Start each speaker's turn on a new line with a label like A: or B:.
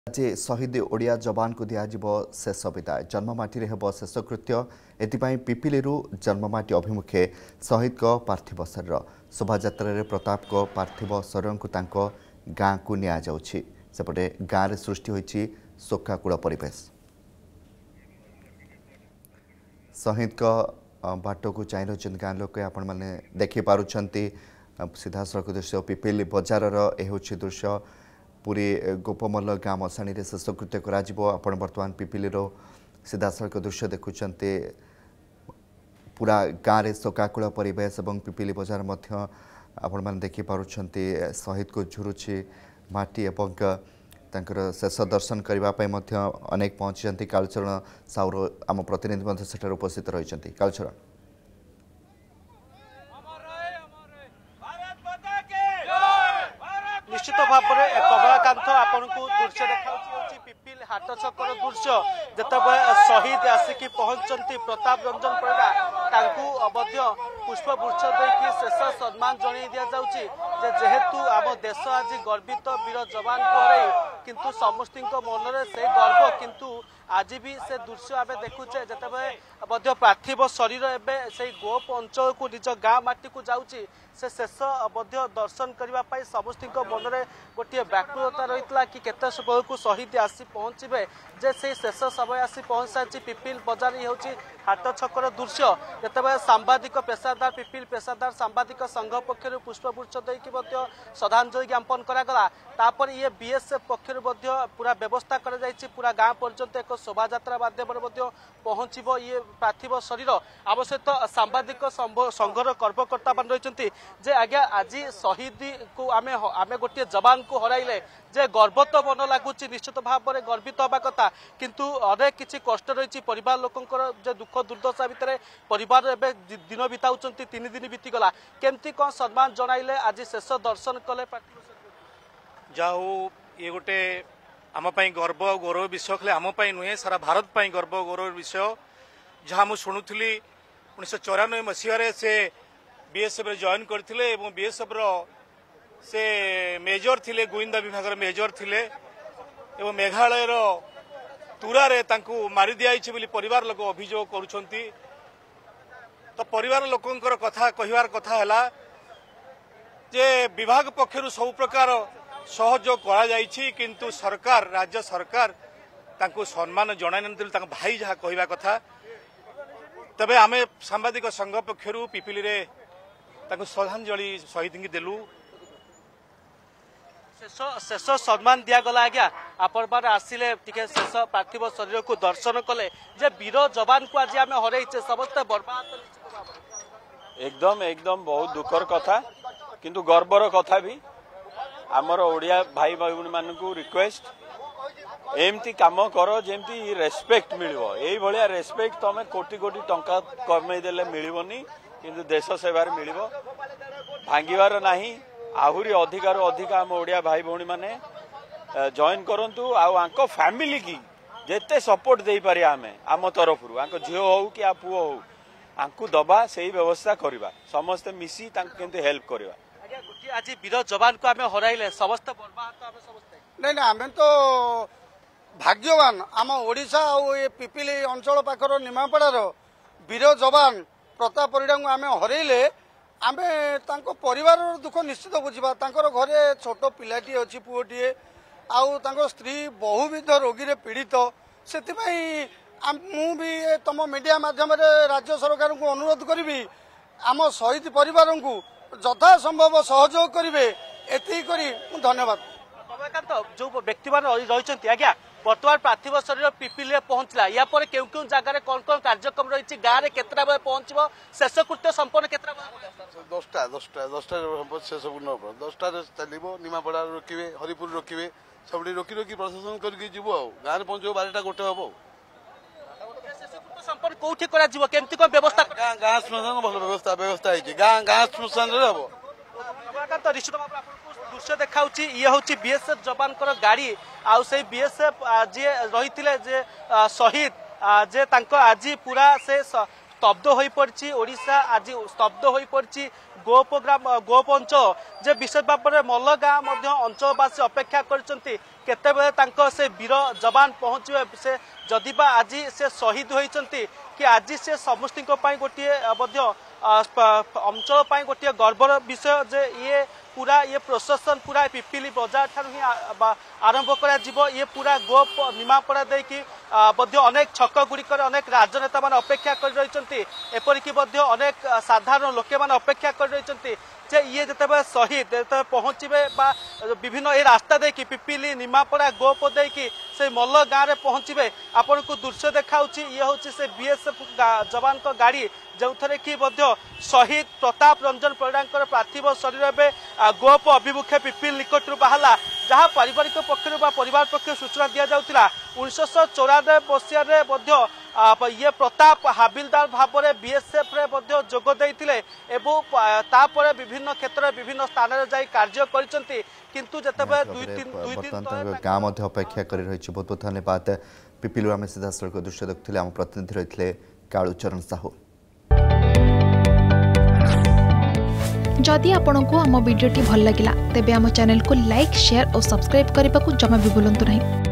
A: आज शहीद ओडिया जवान को दिज्व शेष विदाय जन्ममाटी हेब शेषकृत्य एपाई पिपिलू जन्ममाटी अभिमुखे शहीद को पार्थिव शरीर शोभायात्रा प्रताप को पार्थिव शरीर को गाँ को निपटे गाँव में सृष्टि होती शोकाकूल परिवेश शहीद को बाट को चाह रही गाँ लोक आपण मैंने देखिपुं सीधा सड़क दृश्य पिपिल बजार दृश्य पूरी गोपमल गाँ मशाणी में शेषकृत्य कर बर्तमान पिपिल सीधा सड़क दृश्य देखुंत पूरा गाँव में शोकाकूल परिवेश और पिपिली बजार आपण मैंने देखिपुं शहीद को झुरुची माटी एवं शेष दर्शन करने अनेक पहुंची कालचरण साउर आम प्रतिनिधि सेठार उपस्थित रही कालचरण
B: निश्चित भाव में कमलाकांत आपन को दृश्य देखा पिपिल हाट छकर दृश्य जिते शहीद आसिक पहुंचती प्रताप रंजन परिड़ा पुष्पगुच्छ देकी शेष सम्मान जन दि जेहेतु आम देश आज गर्वित वीर जवान को हर किंतु समस्त मन में से गर्व किंतु आज भी से दृश्य आम देखुचे जिते पार्थिव शरीर एवं से गोप अंचल को निज गाँ माटी को जाऊँगी से शेष दर्शन करने समस्त मन में गोटे व्याकुलता रही कि केते समय को शहीद आसी पहुँचे जे से शेष समय आसी पहुँच सारी पिपिल बजार ही हूँ हाट छकर दृश्य जिते सांबादिक पेशादार पिपिल पेशादार सांबादिक संघ पक्षर पुष्पगुच्छ देकी श्रद्धांजलि ज्ञापन करागला तापर ये बीएसएफ पक्षर पूरा व्यवस्था पूरा गाँ पर्यंत एक शोभा माध्यम पहुँचब ये पार्थिव शरीर आम सहित सांबादिक संघर कर्मकर्ता मान रही जे आज्ञा आज शहीद को आमे गोटे जवान को हराइले जे गर्व तो मन लगुच निश्चित भाव में गर्वित हवा कथा किंतु अनेक किसी कष्ट रही परिवार लोकंकर जे दुख दुर्दशा भितर परिवार एवं दिन बिताऊँ 3 दिन बीतीगला केमती कौन सम्मान जनाइले आज शेष दर्शन कले
C: जाऊ ये गोटे आम गर्व और गौरव विषय खाली आम नुहे सारा भारत पर गर्व और गौरव विषय जहाँ मुझे शुणुली 1994 मसीह से बीएसएफ जॉइन करते बीएसएफ से मेजर थिले गोविंदा विभाग मेजर थिले एवं मेघालय तुरारे मारी दिया बोली परिवार लोक अभियोग करुछंती तो परिवार लोकंकर कथा कहिवार कथा है जे विभाग पक्षरु सब प्रकार सहयोग करा जाइछि किंतु सरकार राज्य सरकार तांको सम्मान जणाई नथिले भाई जहाँ कहवा कथा तबे आमे सांबादिक संघ पक्षरु पिपिली रे तांको श्रद्धांजलि शहीद की देलु
B: शेष सम्मान दिगला आज्ञा आपण बार आसिले टिके शेष पार्थिव शरीर को दर्शन कले जे वीर जवान को आज आम हरइचे समस्त बर्बाद
D: एकदम एकदम बहुत दुखर कथा किंतु गर्वर कथा भी आमर ओडिया भाई भाई मान को रिक्वेस्ट एमती काम कर जेमती रेस्पेक्ट मिलिबो एई भलिया रेस्पेक्ट तमे कोटी कोटी टंका कमई देले मिलिबोनी किंतु देश सेवार मिलिबो भांगिवार नाही आहुरी अधिकार अधिक आम ओडिया भाई भौणी माने जॉइन करंतु आंको फैमिली की जेते सपोर्ट दे पारे आमे आम तरफ झील हो कि आ पुओ हो आंकु दबा से व्यवस्था करवा समस्ते मिसी केमती हेल्प करवा
B: आज वीर जवान को आम हराइले समस्त
E: नहीं आम तो भाग्यवान आम ओडिशा और ये पिपिली अंचल पाखर निमापड़ार वीर जवान प्रताप परिड़ा को आम हराइले आमे तांको परिवार दुख निश्चित बुझा घरे छोट पिलाटी अच्छी पुओटीए आउ स्त्री बहुविध रोगी रे पीड़ित से मु भी तुम मीडिया माध्यम राज्य सरकार को अनुरोध करी आम शहीद परिवार को यथा संभव सहयोग करेंगे एति करी धन्यवाद
B: जो व्यक्ति मान रही आज्ञा बर्तमान पार्थिव शरीर पिपिल पहुंचला या पर क्यों क्यों जगह कौन कौन कार्यक्रम रही गाँव में केतटा बेले पहुंचब शेषकृत्य संपन्न केतटा
F: 10टा शेषपूर्ण 10टा चलो निमापड़ा रोकवे हरिपुर रोकवे सब रोकी रोकी प्रशासन करके जीव गाँव में पहुंचो 12टा गोटे हम
B: संपन्न कौटी केमती कौन व्यवस्था
F: गाँ श्मशान भल व्यवस्था व्यवस्था गाँ श्मशान हम
B: निश्चित भाव दृश्य देखा ये हूँ बीएसएफ जवान गाड़ी आउ से बीएसएफ जी रही जे शहीद जे आज पूरा से स्तब्ध हो पड़ी ओडिशा आज स्तब्ध हो पड़ी गोप अंचल जे विशेष भाव में मल गाँ अंचलवासी अपेक्षा कर केतेबेले तांको से वीर जवान पहुँचे से जदिबा आज से शहीद होइचंती कि आज से समस्ती गोटे अंचल गोटे गर्वर विषय जे ये पूरा ये प्रोसेसन पूरा पिपिली बजार ठार ही आरंभ करा ये पूरा गोप निमापड़ा देकी अनेक छक गुड़िक अनेक राजनेता मान अपेक्षा कर रही एपरिक अनेक साधारण लोके मान अपेक्षा कर रही जे ये जिते शहीद पहुँचे विभिन्न ये रास्ता देकी पिपिली निमापड़ा गोप देकी से मल्ल गाँव में पहुँचे आपन को दृश्य देखा ये हूँ से बीएसएफ जवान का गाड़ी जो थे कि शहीद प्रताप रंजन परिड़ा पार्थिव शरीर में गोप अभिमुखे पिपिल निकटू बाहला जहाँ पारिवारिक पक्ष परिवार पक्ष सूचना दि जाऊला 1994 मसीह ये प्रताप हाबिलदार भाव में बीएसएफ जोग देते तापर विभिन्न क्षेत्र में विभिन्न स्थान में जाई कार्य करते किंतु जतबे दुई दिन
A: गाँव अपेक्षा कर रही बहुत बहुत धन्यवाद पिपिलू आम सीधा सड़क दृश्य देखते आम प्रतिनिधि रही है कालूचरण साहू।
G: जदि आपंक आम भिडी भल लगा तेब आम चैनल को लाइक शेयर और सब्सक्राइब करने को जमा भी भूलु नहीं।